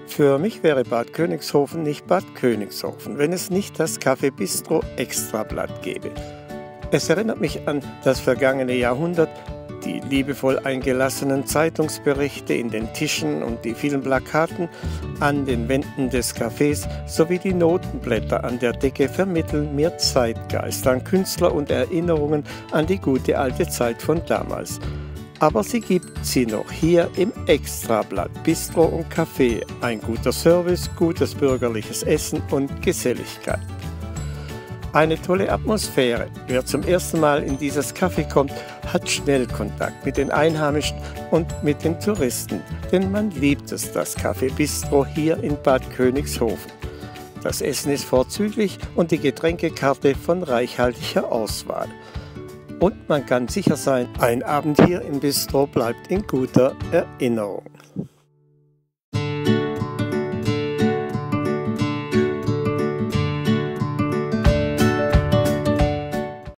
Für mich wäre Bad Königshofen nicht Bad Königshofen, wenn es nicht das Café Bistro Extrablatt gäbe. Es erinnert mich an das vergangene Jahrhundert, die liebevoll eingelassenen Zeitungsberichte in den Tischen und die vielen Plakaten an den Wänden des Cafés sowie die Notenblätter an der Decke vermitteln mir Zeitgeist an Künstler und Erinnerungen an die gute alte Zeit von damals. Aber sie gibt sie noch hier im Extrablatt Bistro und Café. Ein guter Service, gutes bürgerliches Essen und Geselligkeit. Eine tolle Atmosphäre. Wer zum ersten Mal in dieses Café kommt, hat schnell Kontakt mit den Einheimischen und mit den Touristen, denn man liebt es, das Café Bistro hier in Bad Königshofen. Das Essen ist vorzüglich und die Getränkekarte von reichhaltiger Auswahl. Und man kann sicher sein, ein Abend hier im Bistro bleibt in guter Erinnerung.